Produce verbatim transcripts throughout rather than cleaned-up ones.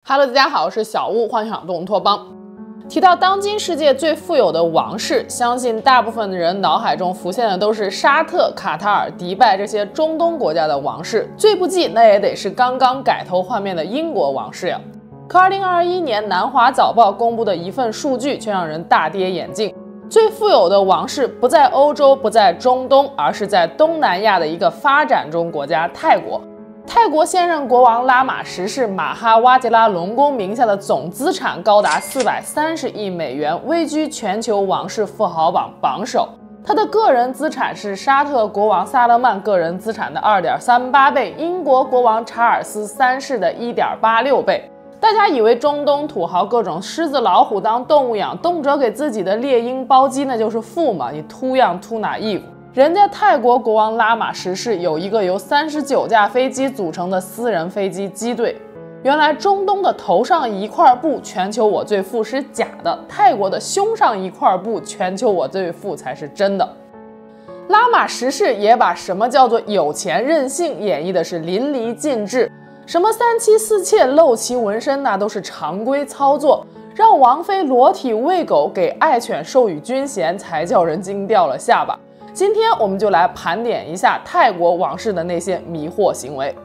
Hello， 大家好，我是小屋，欢迎来到动托邦。提到当今世界最富有的王室，相信大部分的人脑海中浮现的都是沙特、卡塔尔、迪拜这些中东国家的王室，最不济那也得是刚刚改头换面的英国王室呀。可二零二一年南华早报公布的一份数据却让人大跌眼镜，最富有的王室不在欧洲，不在中东，而是在东南亚的一个发展中国家泰国。泰国现任国王拉玛十世马哈瓦吉拉隆功名下的总资产高达四百三十亿美元，位居全球王室富豪榜榜首。他的个人资产是沙特国王萨勒曼个人资产的 二点三八倍，英国国王查尔斯三世的 一点八六倍。大家以为中东土豪各种狮子老虎当动物养，动辄给自己的猎鹰包机那就是富嘛，你秃样秃哪义务？人家泰国国王拉玛十世有一个由三十九架飞机组成的私人飞机机队。原来中东的头上一块布全球我最富是假的，泰国的胸上一块布全球我最富才是真的。拉玛十世也把什么叫做有钱任性演绎的是淋漓尽致，什么三妻四妾露脐纹身那都是常规操作，让王妃裸体喂狗给爱犬授予军衔才叫人惊掉了下巴。今天我们就来盘点一下泰国王室的那些迷惑行为。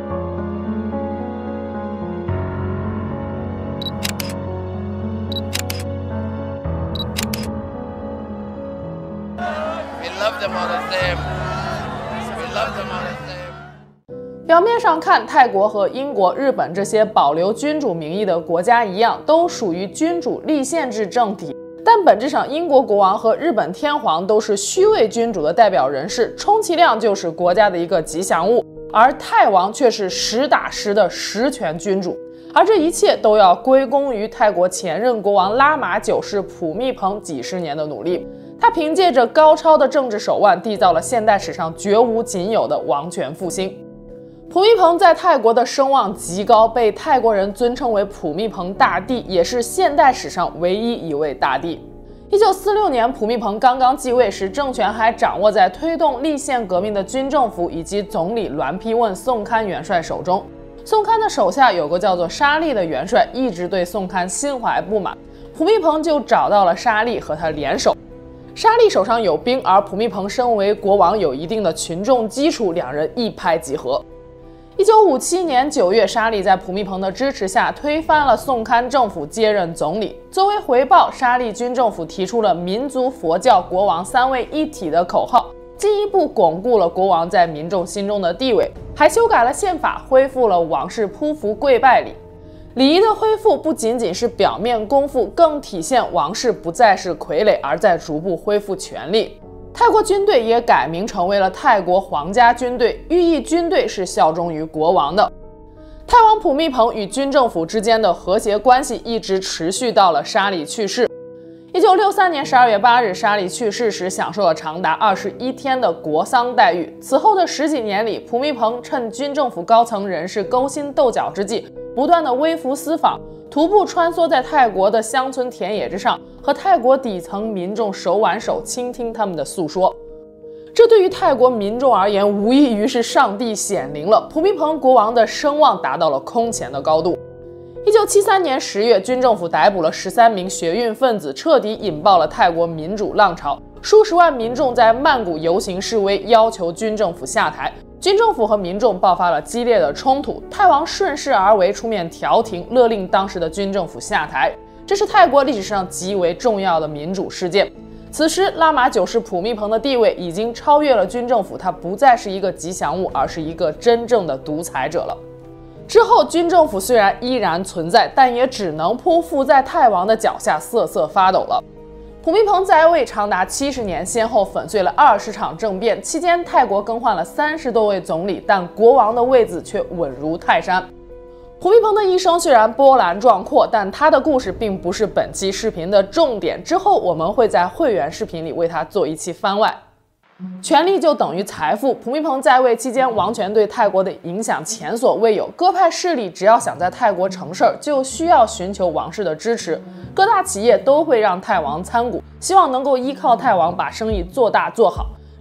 表面上看，泰国和英国、日本这些保留君主名义的国家一样，都属于君主立宪制政体。但本质上，英国国王和日本天皇都是虚位君主的代表人士，充其量就是国家的一个吉祥物，而泰王却是实打实的实权君主。而这一切都要归功于泰国前任国王拉玛九世普密蓬几十年的努力。他凭借着高超的政治手腕，缔造了现代史上绝无仅有的王权复兴。普密蓬在泰国的声望极高，被泰国人尊称为普密蓬大帝，也是现代史上唯一一位大帝。一九四六年，普密蓬刚刚继位时，政权还掌握在推动立宪革命的军政府以及总理栾丕问宋堪元帅手中。宋堪的手下有个叫做沙利的元帅，一直对宋堪心怀不满，普密蓬就找到了沙利和他联手。沙利手上有兵，而普密蓬身为国王有一定的群众基础，两人一拍即合。一九五七年九月，沙利在普密蓬的支持下推翻了宋堪政府，接任总理。作为回报，沙利军政府提出了民族、佛教、国王三位一体的口号，进一步巩固了国王在民众心中的地位，还修改了宪法，恢复了王室匍匐跪拜礼。礼仪的恢复不仅仅是表面功夫，更体现王室不再是傀儡，而在逐步恢复权力。泰国军队也改名成为了泰国皇家军队，寓意军队是效忠于国王的。泰王普密蓬与军政府之间的和谐关系一直持续到了沙里去世。一九六三年十二月八日，沙里去世时享受了长达二十一天的国丧待遇。此后的十几年里，普密蓬趁军政府高层人士勾心斗角之际，不断的微服私访，徒步穿梭在泰国的乡村田野之上，和泰国底层民众手挽手，倾听他们的诉说。这对于泰国民众而言，无异于是上帝显灵了。普密蓬国王的声望达到了空前的高度。一九七三年十月，军政府逮捕了十三名学运分子，彻底引爆了泰国民主浪潮。数十万民众在曼谷游行示威，要求军政府下台。军政府和民众爆发了激烈的冲突，泰王顺势而为，出面调停，勒令当时的军政府下台。这是泰国历史上极为重要的民主事件。此时，拉玛九世普密蓬的地位已经超越了军政府，他不再是一个吉祥物，而是一个真正的独裁者了。之后，军政府虽然依然存在，但也只能匍匐在泰王的脚下，瑟瑟发抖了。普密蓬在位长达七十年，先后粉碎了二十场政变，期间泰国更换了三十多位总理，但国王的位子却稳如泰山。普密蓬的一生虽然波澜壮阔，但他的故事并不是本期视频的重点，之后我们会在会员视频里为他做一期番外。权力就等于财富。普密蓬在位期间，王权对泰国的影响前所未有。各派势力只要想在泰国成事儿，就需要寻求王室的支持。各大企业都会让泰王参股，希望能够依靠泰王把生意做大做好。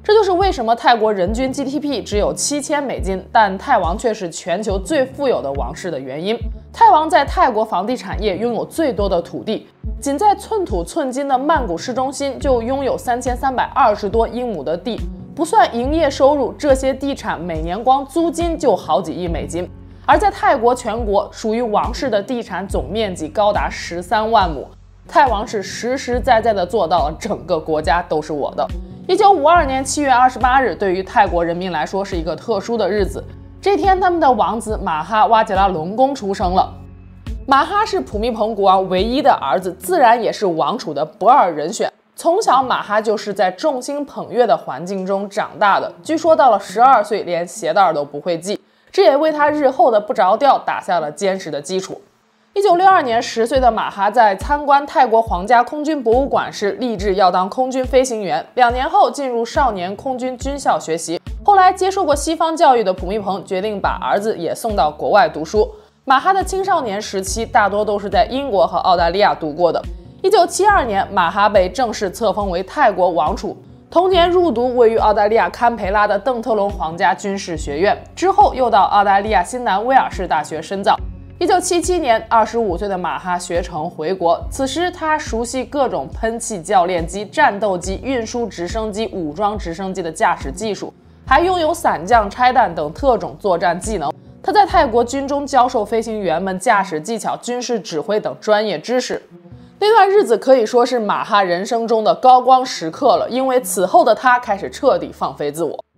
这就是为什么泰国人均 G D P 只有七千美金，但泰王却是全球最富有的王室的原因。泰王在泰国房地产业拥有最多的土地，仅在寸土寸金的曼谷市中心就拥有三千三百二十多英亩的地，不算营业收入，这些地产每年光租金就好几亿美金。而在泰国全国，属于王室的地产总面积高达十三万亩。泰王是实实在在的做到了整个国家都是我的。一九五二年七月二十八日，对于泰国人民来说是一个特殊的日子。这天，他们的王子马哈哇吉拉隆功出生了。马哈是普密蓬国王唯一的儿子，自然也是王储的不二人选。从小，马哈就是在众星捧月的环境中长大的。据说到了十二岁，连鞋带都不会系，这也为他日后的不着调打下了坚实的基础。一九六二年，十岁的马哈在参观泰国皇家空军博物馆时，立志要当空军飞行员。两年后，进入少年空军军校学习。后来，接受过西方教育的普密蓬决定把儿子也送到国外读书。马哈的青少年时期大多都是在英国和澳大利亚度过的。一九七二年，马哈被正式册封为泰国王储。同年入读位于澳大利亚堪培拉的邓特隆皇家军事学院，之后又到澳大利亚新南威尔士大学深造。一九七七年，二十五岁的马哈学成回国，此时他熟悉各种喷气教练机、战斗机、运输直升机、武装直升机的驾驶技术，还拥有伞降拆弹等特种作战技能。他在泰国军中教授飞行员们驾驶技巧、军事指挥等专业知识。那段日子可以说是马哈人生中的高光时刻了，因为此后的他开始彻底放飞自我。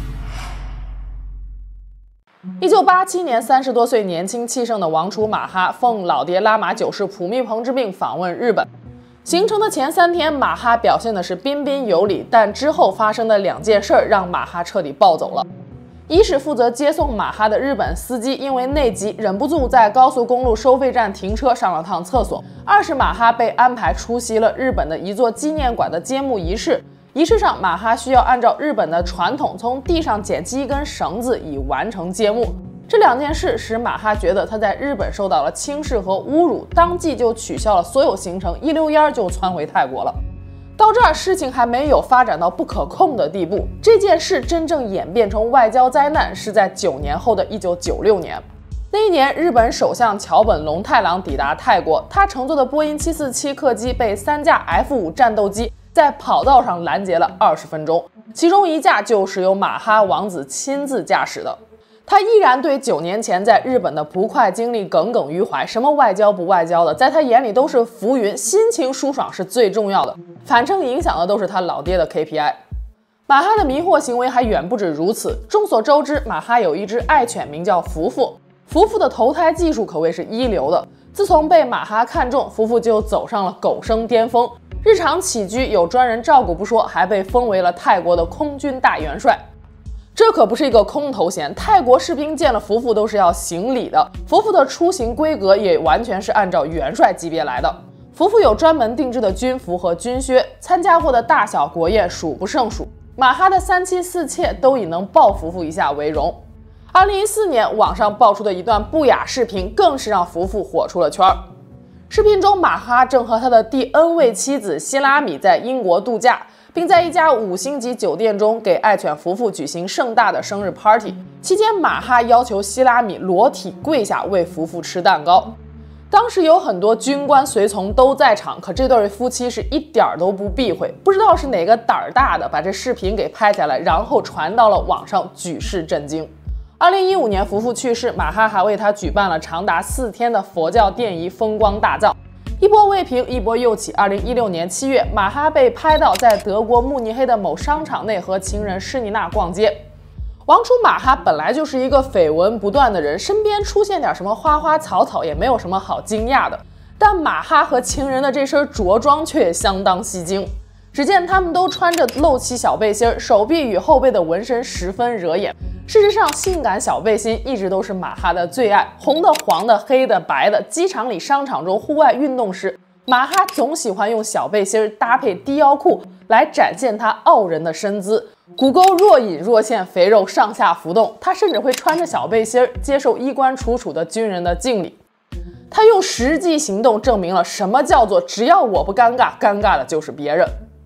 一九八七年，三十多岁年轻气盛的王储马哈奉老爹拉玛九世普密蓬之命访问日本。行程的前三天，马哈表现的是彬彬有礼，但之后发生的两件事让马哈彻底暴走了。一是负责接送马哈的日本司机因为内急忍不住在高速公路收费站停车上了趟厕所。二是马哈被安排出席了日本的一座纪念馆的揭幕仪式。仪式上，马哈需要按照日本的传统从地上捡起一根绳子以完成揭幕。这两件事使马哈觉得他在日本受到了轻视和侮辱，当即就取消了所有行程，一溜烟就窜回泰国了。到这儿，事情还没有发展到不可控的地步。这件事真正演变成外交灾难是在九年后的一九九六年。那一年，日本首相桥本龙太郎抵达泰国，他乘坐的波音七四七客机被三架 F 五 战斗机在跑道上拦截了二十分钟，其中一架就是由马哈王子亲自驾驶的。他依然对九年前在日本的不快经历耿耿于怀，什么外交不外交的，在他眼里都是浮云，心情舒爽是最重要的，反正影响的都是他老爹的 K P I。 马哈的迷惑行为还远不止如此。众所周知，马哈有一只爱犬名叫福福，福福的投胎技术可谓是一流的。自从被马哈看中，福福就走上了狗生巅峰，日常起居有专人照顾不说，还被封为了泰国的空军大元帅。这可不是一个空头衔，泰国士兵见了福福都是要行礼的。福福的出行规格也完全是按照元帅级别来的。福福有专门定制的军服和军靴，参加过的大小国宴数不胜数。马哈的三妻四妾都以能抱福福一下为荣。二零一四年，网上爆出的一段不雅视频，更是让福福火出了圈。视频中，马哈正和他的第 N 位妻子希拉米在英国度假，并在一家五星级酒店中给爱犬福福举行盛大的生日 party。期间，马哈要求希拉米裸体跪下为福福吃蛋糕。当时有很多军官随从都在场，可这对夫妻是一点都不避讳。不知道是哪个胆儿大的把这视频给拍下来，然后传到了网上，举世震惊。二零一五年，福福去世，马哈还为他举办了长达四天的佛教奠仪，风光大葬。一波未平，一波又起。二零一六年七月，马哈被拍到在德国慕尼黑的某商场内和情人施妮娜逛街。王储马哈本来就是一个绯闻不断的人，身边出现点什么花花草草也没有什么好惊讶的。但马哈和情人的这身着装却相当吸睛。只见他们都穿着露脐小背心，手臂与后背的纹身十分惹眼。事实上，性感小背心一直都是马哈的最爱，红的、黄的、黑的、白的。机场里、商场中、户外运动时，马哈总喜欢用小背心搭配低腰裤来展现他傲人的身姿，骨沟若隐若现，肥肉上下浮动。他甚至会穿着小背心接受衣冠楚楚的军人的敬礼。他用实际行动证明了什么叫做只要我不尴尬，尴尬的就是别人。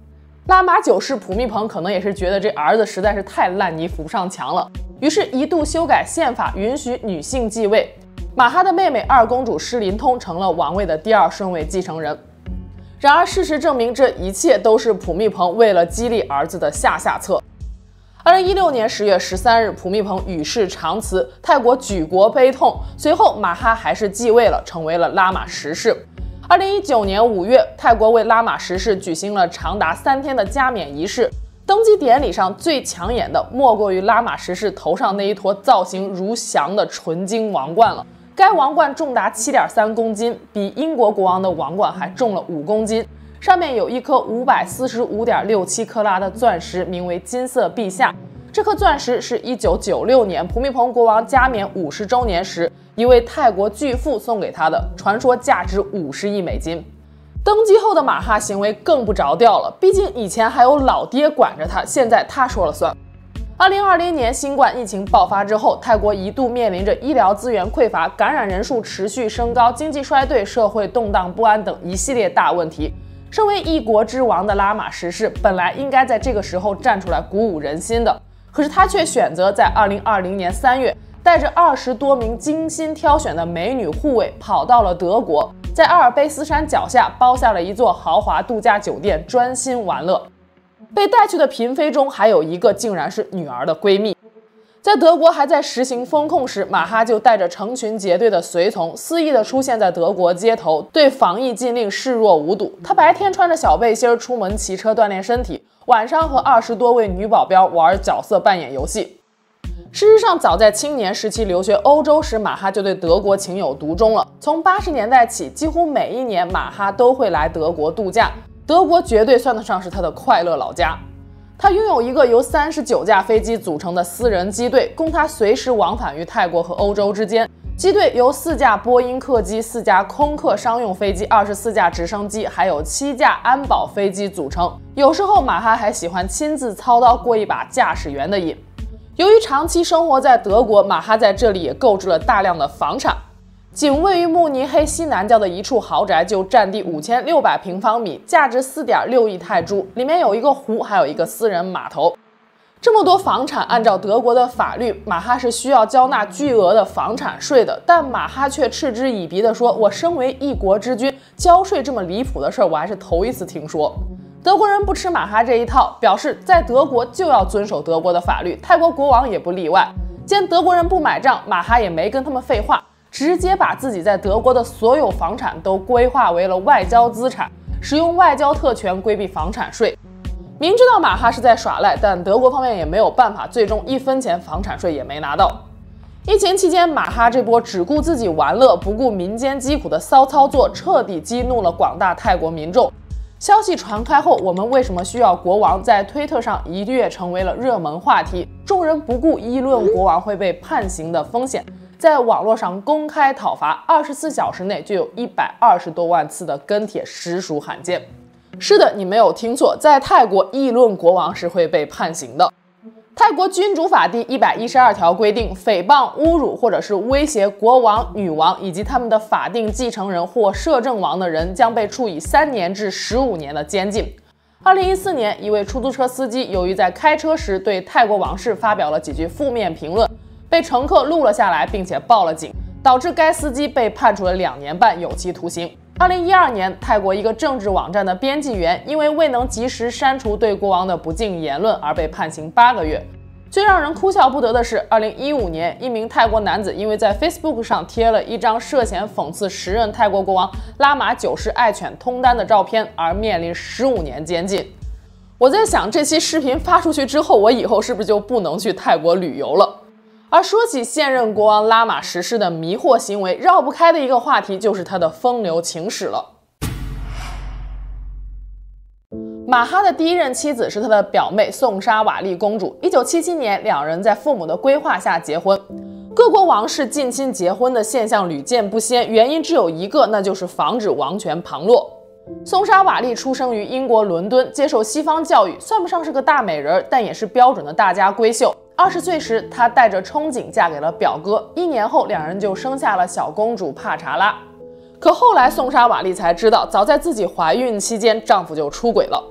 拉玛九世普密蓬可能也是觉得这儿子实在是太烂泥扶不上墙了，于是一度修改宪法，允许女性继位。马哈的妹妹二公主诗琳通成了王位的第二顺位继承人。然而，事实证明，这一切都是普密蓬为了激励儿子的下下策。二零一六年十月十三日，普密蓬与世长辞，泰国举国悲痛。随后，马哈还是继位了，成为了拉玛十世。二零一九年五月，泰国为拉玛十世举行了长达三天的加冕仪式。登基典礼上最抢眼的，莫过于拉玛十世头上那一坨造型如翔的纯金王冠了。该王冠重达 七点三公斤，比英国国王的王冠还重了五公斤。上面有一颗 五百四十五点六七克拉的钻石，名为金色陛下。这颗钻石是一九九六年普密蓬国王加冕五十周年时，一位泰国巨富送给他的，传说价值五十亿美金。登基后的马哈行为更不着调了，毕竟以前还有老爹管着他，现在他说了算。二零二零年新冠疫情爆发之后，泰国一度面临着医疗资源匮乏、感染人数持续升高、经济衰退、社会动荡不安等一系列大问题。身为一国之王的拉玛十世，本来应该在这个时候站出来鼓舞人心的，可是他却选择在二零二零年三月，带着二十多名精心挑选的美女护卫，跑到了德国，在阿尔卑斯山脚下包下了一座豪华度假酒店，专心玩乐。被带去的嫔妃中还有一个竟然是女儿的闺蜜。在德国还在实行封控时，马哈就带着成群结队的随从肆意地出现在德国街头，对防疫禁令视若无睹。他白天穿着小背心出门骑车锻炼身体，晚上和二十多位女保镖玩角色扮演游戏。事实上，早在青年时期留学欧洲时，马哈就对德国情有独钟了。从八十年代起，几乎每一年马哈都会来德国度假。德国绝对算得上是他的快乐老家。他拥有一个由三十九架飞机组成的私人机队，供他随时往返于泰国和欧洲之间。机队由四架波音客机、四架空客商用飞机、二十四架直升机，还有七架安保飞机组成。有时候马哈还喜欢亲自操刀过一把驾驶员的瘾。由于长期生活在德国，马哈在这里也购置了大量的房产。仅位于慕尼黑西南郊的一处豪宅就占地五千六百平方米，价值 四点六亿泰铢，里面有一个湖，还有一个私人码头。这么多房产，按照德国的法律，马哈是需要交纳巨额的房产税的，但马哈却嗤之以鼻地说：“我身为一国之君，交税这么离谱的事儿，我还是头一次听说。”德国人不吃马哈这一套，表示在德国就要遵守德国的法律，泰国国王也不例外。见德国人不买账，马哈也没跟他们废话，直接把自己在德国的所有房产都规划为了外交资产，使用外交特权规避房产税。明知道马哈是在耍赖，但德国方面也没有办法，最终一分钱房产税也没拿到。疫情期间，马哈这波只顾自己玩乐，不顾民间疾苦的骚操作，彻底激怒了广大泰国民众。消息传开后，我们为什么需要国王在推特上一跃成为了热门话题，众人不顾议论国王会被判刑的风险，在网络上公开讨伐，二十四小时内就有一百二十多万次的跟帖，实属罕见。是的，你没有听错，在泰国议论国王是会被判刑的。泰国君主法第一百一十二条规定，诽谤、侮辱或者是威胁国王、女王以及他们的法定继承人或摄政王的人，将被处以三年至十五年的监禁。二零一四年，一位出租车司机由于在开车时对泰国王室发表了几句负面评论，被乘客录了下来，并且报了警，导致该司机被判处了两年半有期徒刑。二零一二年，泰国一个政治网站的编辑员因为未能及时删除对国王的不敬言论而被判刑八个月。最让人哭笑不得的是，二零一五年，一名泰国男子因为在 Facebook 上贴了一张涉嫌讽刺时任泰国国王拉玛九世爱犬通丹的照片，而面临十五年监禁。我在想，这期视频发出去之后，我以后是不是就不能去泰国旅游了？而说起现任国王拉玛十世的迷惑行为，绕不开的一个话题就是他的风流情史了。马哈的第一任妻子是他的表妹宋莎瓦丽公主。一九七七年，两人在父母的规划下结婚。各国王室近亲结婚的现象屡见不鲜，原因只有一个，那就是防止王权旁落。宋莎瓦丽出生于英国伦敦，接受西方教育，算不上是个大美人，但也是标准的大家闺秀。二十岁时，她带着憧憬嫁给了表哥，一年后，两人就生下了小公主帕查拉。可后来，宋莎瓦丽才知道，早在自己怀孕期间，丈夫就出轨了。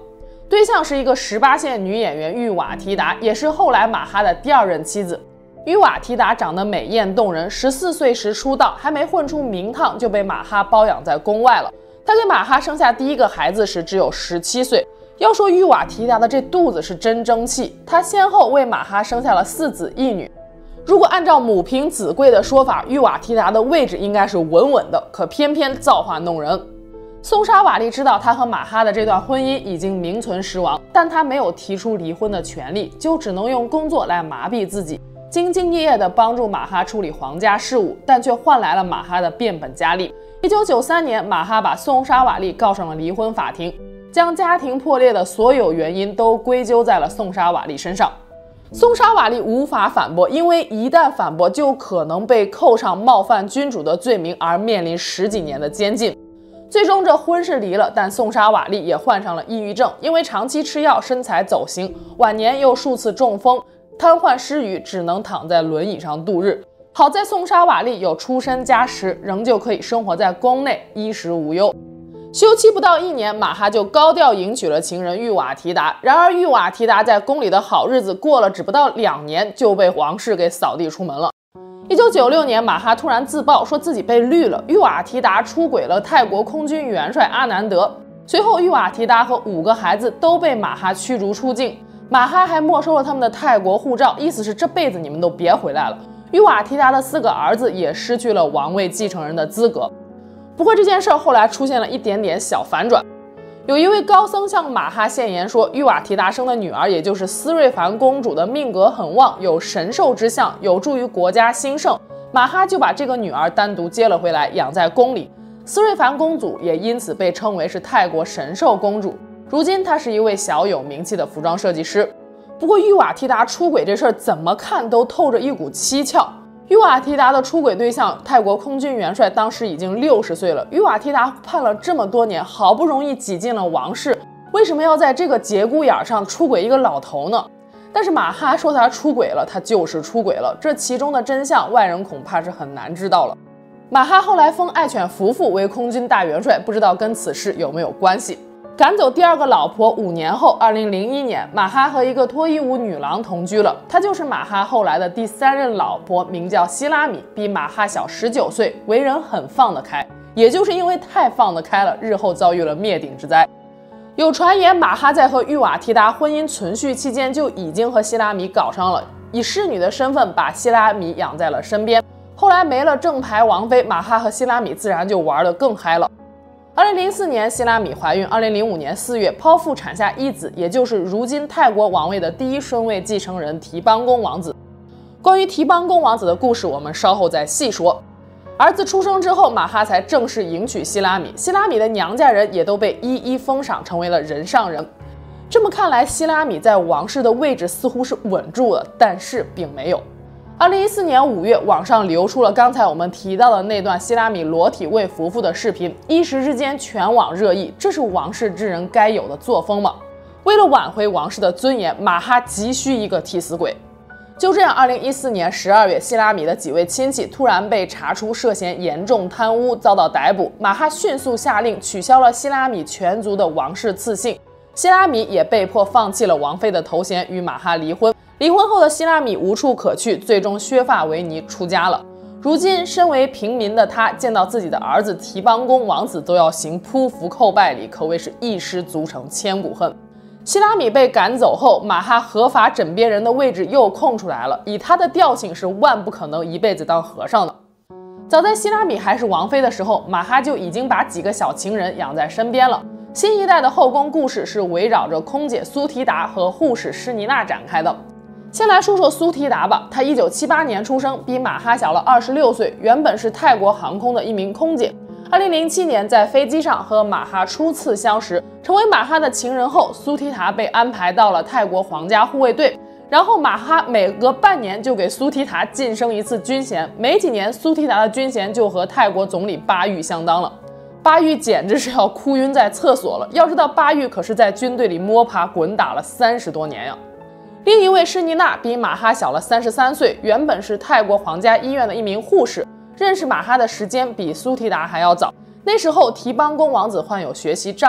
对象是一个十八线女演员玉瓦提达，也是后来马哈的第二任妻子。玉瓦提达长得美艳动人，十四岁时出道，还没混出名堂就被马哈包养在宫外了。她给马哈生下第一个孩子时只有十七岁。要说玉瓦提达的这肚子是真争气，她先后为马哈生下了四子一女。如果按照母凭子贵的说法，玉瓦提达的位置应该是稳稳的，可偏偏造化弄人。宋莎瓦丽知道她和马哈的这段婚姻已经名存实亡，但她没有提出离婚的权利，就只能用工作来麻痹自己，兢兢业业地帮助马哈处理皇家事务，但却换来了马哈的变本加厉。一九九三年，马哈把宋莎瓦丽告上了离婚法庭，将家庭破裂的所有原因都归咎在了宋莎瓦丽身上。宋莎瓦丽无法反驳，因为一旦反驳，就可能被扣上冒犯君主的罪名，而面临十几年的监禁。最终这婚是离了，但宋莎瓦丽也患上了抑郁症，因为长期吃药，身材走形，晚年又数次中风，瘫痪失语，只能躺在轮椅上度日。好在宋莎瓦丽有出身家实，仍旧可以生活在宫内，衣食无忧。休妻不到一年，马哈就高调迎娶了情人玉瓦提达。然而玉瓦提达在宫里的好日子过了只不到两年，就被王室给扫地出门了。一九九六年，马哈突然自曝说自己被绿了，玉瓦提达出轨了泰国空军元帅阿南德。随后玉瓦提达和五个孩子都被马哈驱逐出境，马哈还没收了他们的泰国护照，意思是这辈子你们都别回来了。玉瓦提达的四个儿子也失去了王位继承人的资格。不过这件事后来出现了一点点小反转，有一位高僧向马哈献言说，玉瓦提达生的女儿，也就是斯瑞凡公主的命格很旺，有神兽之相，有助于国家兴盛。马哈就把这个女儿单独接了回来，养在宫里。斯瑞凡公主也因此被称为是泰国神兽公主。如今她是一位小有名气的服装设计师。不过玉瓦提达出轨这事儿怎么看都透着一股蹊跷。玉瓦提达的出轨对象泰国空军元帅当时已经六十岁了，玉瓦提达判了这么多年，好不容易挤进了王室，为什么要在这个节骨眼上出轨一个老头呢？但是马哈说他出轨了，他就是出轨了，这其中的真相外人恐怕是很难知道了。马哈后来封爱犬福福为空军大元帅，不知道跟此事有没有关系。赶走第二个老婆五年后，二零零一年，马哈和一个脱衣舞女郎同居了。她就是马哈后来的第三任老婆，名叫希拉米，比马哈小十九岁，为人很放得开。也就是因为太放得开了，日后遭遇了灭顶之灾。有传言，马哈在和玉瓦提达婚姻存续期间就已经和希拉米搞上了，以侍女的身份把希拉米养在了身边。后来没了正牌王妃，马哈和希拉米自然就玩得更嗨了。二零零四年，希拉米怀孕。二零零五年四月，剖腹产下一子，也就是如今泰国王位的第一顺位继承人提邦公王子。关于提邦公王子的故事，我们稍后再细说。儿子出生之后，马哈才正式迎娶希拉米。希拉米的娘家人也都被一一封赏，成为了人上人。这么看来，希拉米在王室的位置似乎是稳住了，但是并没有。二零一四年五月，网上流出了刚才我们提到的那段希拉米裸体喂福福的视频，一时之间全网热议。这是王室之人该有的作风吗？为了挽回王室的尊严，马哈急需一个替死鬼。就这样，二零一四年十二月，希拉米的几位亲戚突然被查出涉嫌严重贪污，遭到逮捕。马哈迅速下令取消了希拉米全族的王室赐姓，希拉米也被迫放弃了王妃的头衔，与马哈离婚。离婚后的希拉米无处可去，最终削发为尼出家了。如今身为平民的他，见到自己的儿子提邦公王子都要行匍匐叩拜礼，可谓是一失足成千古恨。希拉米被赶走后，马哈合法枕边人的位置又空出来了，以他的调性是万不可能一辈子当和尚的。早在希拉米还是王妃的时候，马哈就已经把几个小情人养在身边了。新一代的后宫故事是围绕着空姐苏提达和护士施妮娜展开的。先来说说苏提达吧，她一九七八年出生，比马哈小了二十六岁，原本是泰国航空的一名空姐。二零零七年在飞机上和马哈初次相识，成为马哈的情人后，苏提达被安排到了泰国皇家护卫队。然后马哈每隔半年就给苏提达晋升一次军衔，没几年苏提达的军衔就和泰国总理巴育相当了。巴育简直是要哭晕在厕所了，要知道巴育可是在军队里摸爬滚打了三十多年呀。另一位施妮娜比马哈小了三十三岁，原本是泰国皇家医院的一名护士，认识马哈的时间比苏提达还要早。那时候提邦公王子患有学习障碍，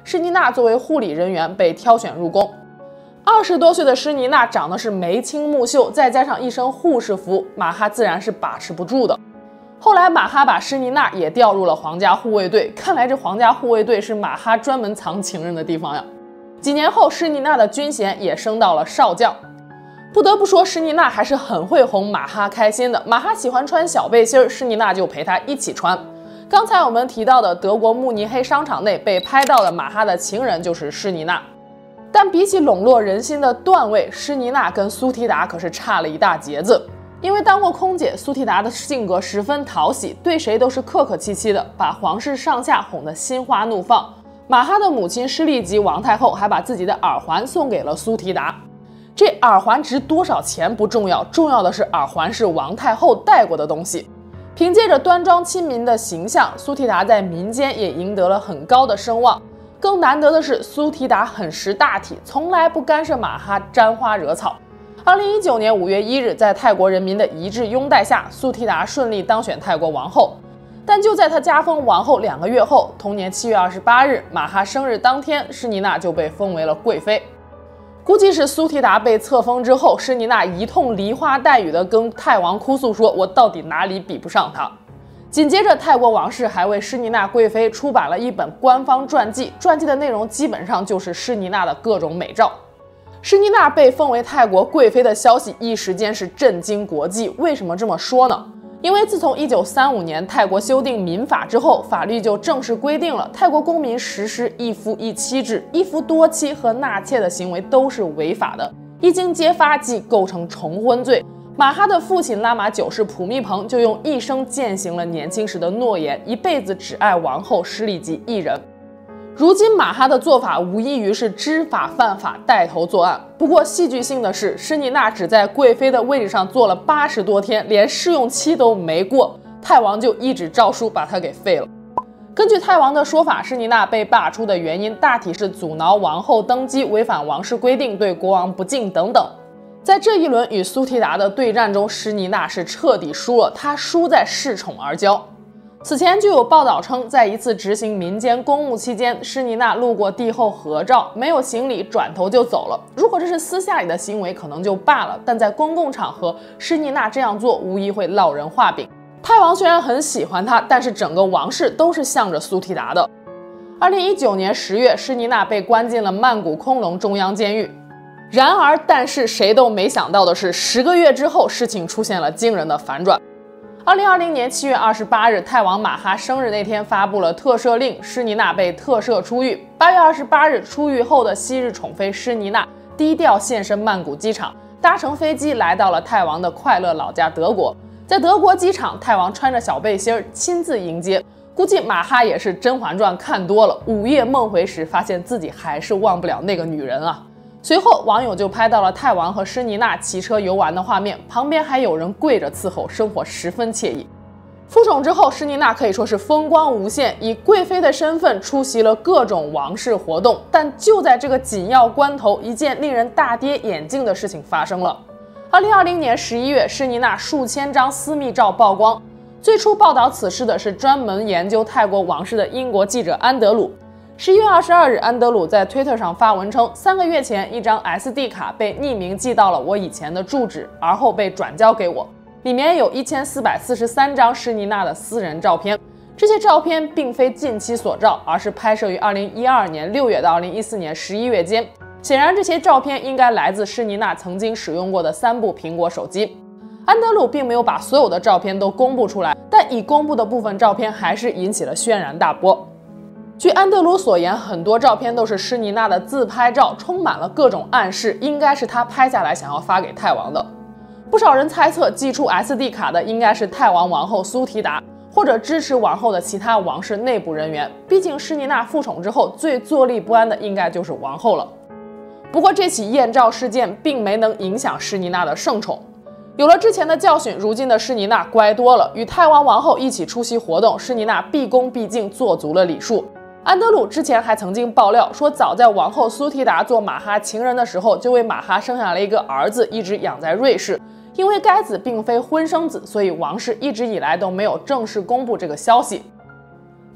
施妮娜作为护理人员被挑选入宫。二十多岁的施妮娜长得是眉清目秀，再加上一身护士服，马哈自然是把持不住的。后来马哈把施妮娜也调入了皇家护卫队，看来这皇家护卫队是马哈专门藏情人的地方呀。几年后，施妮娜的军衔也升到了少将。不得不说，施妮娜还是很会哄马哈开心的。马哈喜欢穿小背心，施妮娜就陪他一起穿。刚才我们提到的德国慕尼黑商场内被拍到的马哈的情人就是施妮娜。但比起笼络人心的段位，施妮娜跟苏提达可是差了一大截子。因为当过空姐，苏提达的性格十分讨喜，对谁都是客客气气的，把皇室上下哄得心花怒放。马哈的母亲施利吉王太后还把自己的耳环送给了苏提达。这耳环值多少钱不重要，重要的是耳环是王太后戴过的东西。凭借着端庄亲民的形象，苏提达在民间也赢得了很高的声望。更难得的是，苏提达很识大体，从来不干涉马哈沾花惹草。二零一九年五月一日，在泰国人民的一致拥戴下，苏提达顺利当选泰国王后。但就在她加封王后两个月后，同年七月二十八日，马哈生日当天，施妮娜就被封为了贵妃。估计是苏提达被册封之后，施妮娜一通梨花带雨的跟泰王哭诉说：“我到底哪里比不上他？”紧接着，泰国王室还为施妮娜贵妃出版了一本官方传记，传记的内容基本上就是施妮娜的各种美照。施妮娜被封为泰国贵妃的消息一时间是震惊国际。为什么这么说呢？因为自从一九三五年泰国修订民法之后，法律就正式规定了泰国公民实施一夫一妻制，一夫多妻和纳妾的行为都是违法的，一经揭发即构成重婚罪。马哈的父亲拉玛九世普密蓬就用一生践行了年轻时的诺言，一辈子只爱王后施利吉一人。如今马哈的做法无异于是知法犯法，带头作案。不过戏剧性的是，施妮娜只在贵妃的位置上坐了八十多天，连试用期都没过，泰王就一纸诏书把她给废了。根据泰王的说法，施妮娜被罢黜的原因大体是阻挠王后登基、违反王室规定、对国王不敬等等。在这一轮与苏提达的对战中，施妮娜是彻底输了，她输在恃宠而骄。此前就有报道称，在一次执行民间公务期间，施妮娜路过帝后合照，没有行礼，转头就走了。如果这是私下里的行为，可能就罢了，但在公共场合，施妮娜这样做无疑会落人话柄。泰王虽然很喜欢她，但是整个王室都是向着苏提达的。二零一九年十月，施妮娜被关进了曼谷空笼中央监狱。然而，但是谁都没想到的是，十个月之后，事情出现了惊人的反转。二零二零年七月二十八日，泰王马哈生日那天发布了特赦令，施妮娜被特赦出狱。八月二十八日，出狱后的昔日宠妃施妮娜低调现身曼谷机场，搭乘飞机来到了泰王的快乐老家德国。在德国机场，泰王穿着小背心亲自迎接。估计马哈也是《甄嬛传》看多了，午夜梦回时发现自己还是忘不了那个女人啊。随后，网友就拍到了泰王和施妮娜骑车游玩的画面，旁边还有人跪着伺候，生活十分惬意。复宠之后，施妮娜可以说是风光无限，以贵妃的身份出席了各种王室活动。但就在这个紧要关头，一件令人大跌眼镜的事情发生了。二零二零年十一月，施妮娜数千张私密照曝光。最初报道此事的是专门研究泰国王室的英国记者安德鲁。十一月二十二日，安德鲁在推特上发文称，三个月前一张 S D 卡被匿名寄到了我以前的住址，而后被转交给我，里面有一千四百四十三张施妮娜的私人照片。这些照片并非近期所照，而是拍摄于二零一二年六月到二零一四年十一月间。显然，这些照片应该来自施妮娜曾经使用过的三部苹果手机。安德鲁并没有把所有的照片都公布出来，但已公布的部分照片还是引起了轩然大波。据安德鲁所言，很多照片都是施妮娜的自拍照，充满了各种暗示，应该是她拍下来想要发给泰王的。不少人猜测，寄出 S D 卡的应该是泰王王后苏提达，或者支持王后的其他王室内部人员。毕竟施妮娜复宠之后，最坐立不安的应该就是王后了。不过，这起艳照事件并没能影响施妮娜的盛宠。有了之前的教训，如今的施妮娜乖多了，与泰王王后一起出席活动，施妮娜毕恭毕敬，做足了礼数。安德鲁之前还曾经爆料说，早在王后苏提达做马哈情人的时候，就为马哈生下了一个儿子，一直养在瑞士。因为该子并非婚生子，所以王室一直以来都没有正式公布这个消息。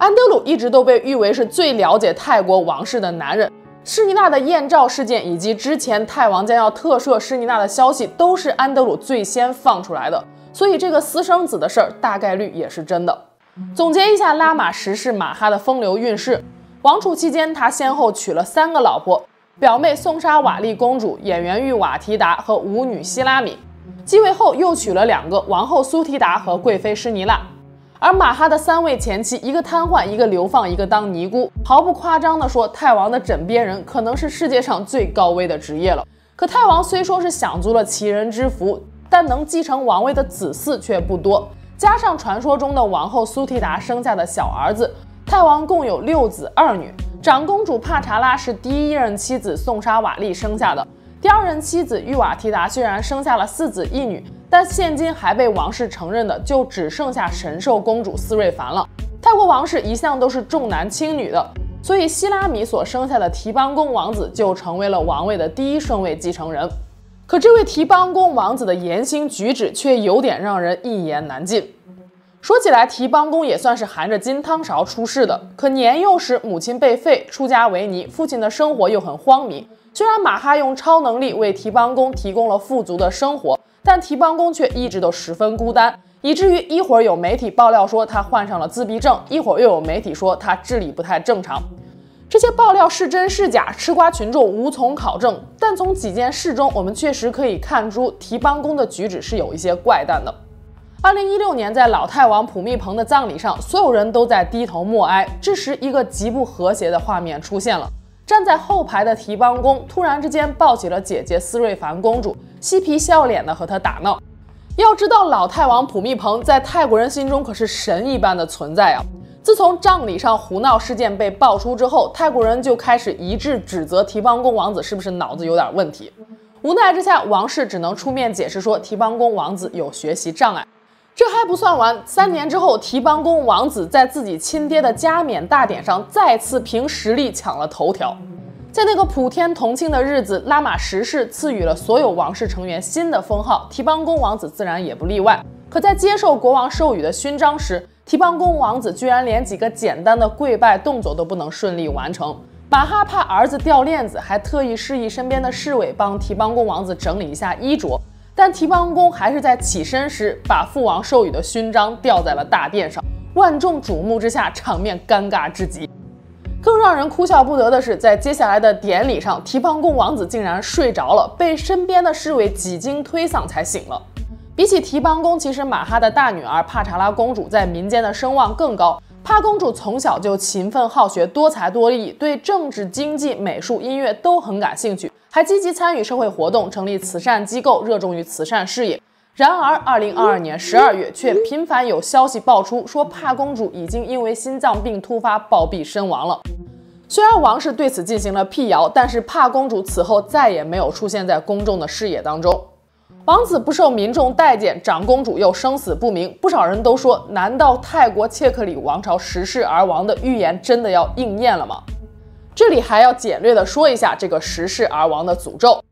安德鲁一直都被誉为是最了解泰国王室的男人。施尼纳的艳照事件以及之前泰王将要特赦施尼纳的消息，都是安德鲁最先放出来的，所以这个私生子的事儿大概率也是真的。总结一下拉玛十世马哈的风流韵事，王储期间他先后娶了三个老婆，表妹宋莎瓦丽公主、演员玉瓦提达和舞女希拉米。继位后又娶了两个，王后苏提达和贵妃施尼娜。而马哈的三位前妻，一个瘫痪，一个流放，一个当尼姑。毫不夸张地说，泰王的枕边人可能是世界上最高危的职业了。可泰王虽说是享足了奇人之福，但能继承王位的子嗣却不多。加上传说中的王后苏提达生下的小儿子，泰王共有六子二女。长公主帕查拉是第一任妻子宋莎瓦丽生下的。第二任妻子玉瓦提达虽然生下了四子一女，但现今还被王室承认的就只剩下神兽公主斯瑞凡了。泰国王室一向都是重男轻女的，所以希拉米所生下的提邦公王子就成为了王位的第一顺位继承人。可这位提邦公王子的言行举止却有点让人一言难尽。说起来，提邦公也算是含着金汤勺出世的，可年幼时母亲被废，出家为尼，父亲的生活又很荒靡。虽然马哈用超能力为提邦公提供了富足的生活，但提邦公却一直都十分孤单，以至于一会儿有媒体爆料说他患上了自闭症，一会儿又有媒体说他智力不太正常。这些爆料是真是假，吃瓜群众无从考证，但从几件事中，我们确实可以看出提邦公的举止是有一些怪诞的。二零一六年，在老泰王普密蓬的葬礼上，所有人都在低头默哀，这时一个极不和谐的画面出现了。站在后排的提邦公突然之间抱起了姐姐斯瑞凡公主，嬉皮笑脸的和她打闹。要知道，老泰王普密蓬在泰国人心中可是神一般的存在啊！自从葬礼上胡闹事件被爆出之后，泰国人就开始一致指责提邦公王子是不是脑子有点问题。无奈之下，王室只能出面解释说提邦公王子有学习障碍。这还不算完，三年之后，提邦公王子在自己亲爹的加冕大典上再次凭实力抢了头条。在那个普天同庆的日子，拉玛十世赐予了所有王室成员新的封号，提邦公王子自然也不例外。可在接受国王授予的勋章时，提邦公王子居然连几个简单的跪拜动作都不能顺利完成。马哈怕儿子掉链子，还特意示意身边的侍卫帮提邦公王子整理一下衣着。但提邦公还是在起身时把父王授予的勋章吊在了大殿上，万众瞩目之下，场面尴尬至极。更让人哭笑不得的是，在接下来的典礼上，提邦公王子竟然睡着了，被身边的侍卫几经推搡才醒了。比起提邦公，其实马哈的大女儿帕查拉公主在民间的声望更高。帕公主从小就勤奋好学，多才多艺，对政治、经济、美术、音乐都很感兴趣，还积极参与社会活动，成立慈善机构，热衷于慈善事业。然而二零二二年十二月，却频繁有消息爆出，说帕公主已经因为心脏病突发暴毙身亡了。虽然王室对此进行了辟谣，但是帕公主此后再也没有出现在公众的视野当中。王子不受民众待见，长公主又生死不明，不少人都说，难道泰国切克里王朝十世而亡的预言真的要应验了吗？这里还要简略的说一下这个十世而亡的诅咒。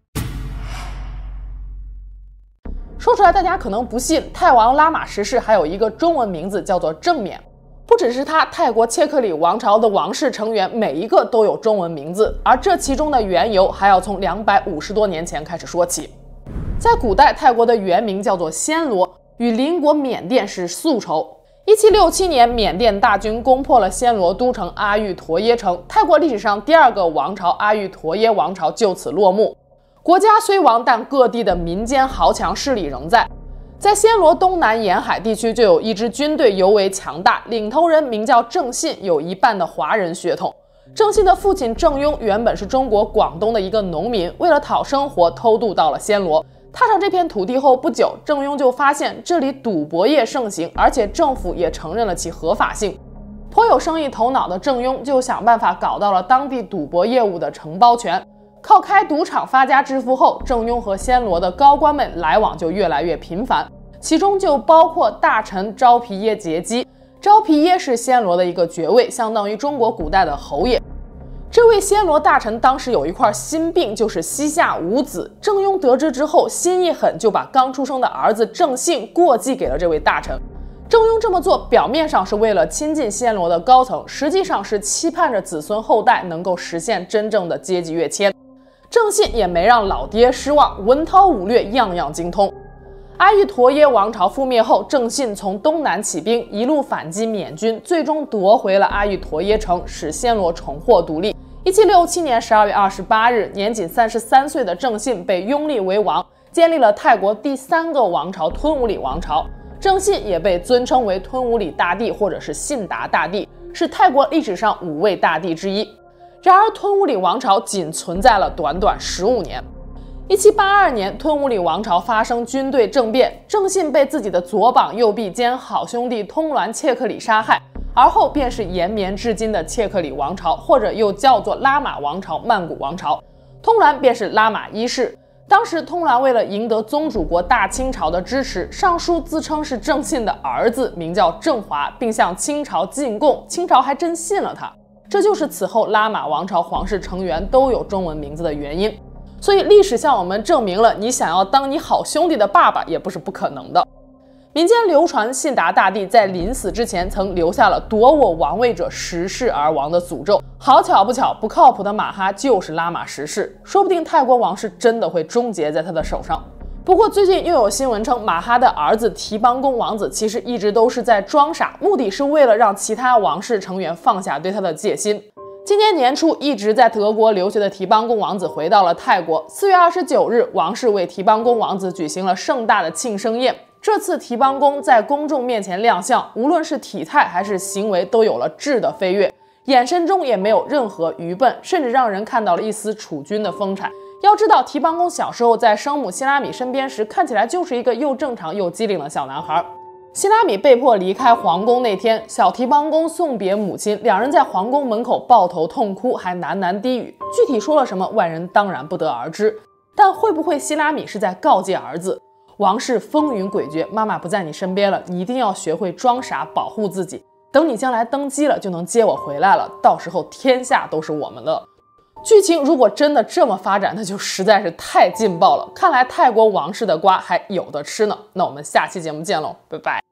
说出来大家可能不信，泰王拉玛十世还有一个中文名字叫做正冕。不只是他，泰国切克里王朝的王室成员每一个都有中文名字，而这其中的缘由还要从两百五十多年前开始说起。在古代，泰国的原名叫做暹罗，与邻国缅甸是宿仇。一七六七年，缅甸大军攻破了暹罗都城阿育陀耶城，泰国历史上第二个王朝阿育陀耶王朝就此落幕。国家虽亡，但各地的民间豪强势力仍在。在暹罗东南沿海地区，就有一支军队尤为强大，领头人名叫郑信，有一半的华人血统。郑信的父亲郑庸原本是中国广东的一个农民，为了讨生活，偷渡到了暹罗。踏上这片土地后不久，郑庸就发现这里赌博业盛行，而且政府也承认了其合法性。颇有生意头脑的郑庸就想办法搞到了当地赌博业务的承包权。靠开赌场发家致富后，郑庸和暹罗的高官们来往就越来越频繁，其中就包括大臣昭皮耶杰基。昭皮耶是暹罗的一个爵位，相当于中国古代的侯爷。这位暹罗大臣当时有一块心病，就是膝下无子。郑庸得知之后，心一狠，就把刚出生的儿子郑信过继给了这位大臣。 郑雍这么做，表面上是为了亲近暹罗的高层，实际上是期盼着子孙后代能够实现真正的阶级跃迁。郑信也没让老爹失望，文韬武略样样精通。阿育陀耶王朝覆灭后，郑信从东南起兵，一路反击缅军，最终夺回了阿育陀耶城，使暹罗重获独立。一七六七年十二月二十八日，年仅三十三岁的郑信被拥立为王，建立了泰国第三个王朝吞武里王朝。郑信也被尊称为吞武里大帝或者是信达大帝，是泰国历史上五位大帝之一。然而，吞武里王朝仅存在了短短十五年。一七八二年，吞武里王朝发生军队政变，郑信被自己的左膀右臂兼好兄弟通鸾切克里杀害，而后便是延绵至今的切克里王朝，或者又叫做拉玛王朝、曼谷王朝。通鸾便是拉玛一世。当时通鸾为了赢得宗主国大清朝的支持，上书自称是郑信的儿子，名叫郑华，并向清朝进贡，清朝还真信了他。这就是此后拉玛王朝皇室成员都有中文名字的原因。所以历史向我们证明了，你想要当你好兄弟的爸爸也不是不可能的。民间流传信达大帝在临死之前曾留下了夺我王位者十世而亡的诅咒。好巧不巧，不靠谱的马哈就是拉玛十世，说不定泰国王室真的会终结在他的手上。不过最近又有新闻称，马哈的儿子提邦公王子其实一直都是在装傻，目的是为了让其他王室成员放下对他的戒心。今年年初，一直在德国留学的提邦公王子回到了泰国。四月二十九日，王室为提邦公王子举行了盛大的庆生宴。这次提邦公在公众面前亮相，无论是体态还是行为都有了质的飞跃，眼神中也没有任何愚笨，甚至让人看到了一丝储君的风采。要知道，提邦公小时候在生母希拉米身边时，看起来就是一个又正常又机灵的小男孩。希拉米被迫离开皇宫那天，小提邦公送别母亲，两人在皇宫门口抱头痛哭，还喃喃低语。具体说了什么，外人当然不得而知。但会不会希拉米是在告诫儿子，王室风云诡谲，妈妈不在你身边了，你一定要学会装傻，保护自己。等你将来登基了，就能接我回来了，到时候天下都是我们的。剧情如果真的这么发展，那就实在是太劲爆了。看来泰国王室的瓜还有的吃呢。那我们下期节目见喽，拜拜。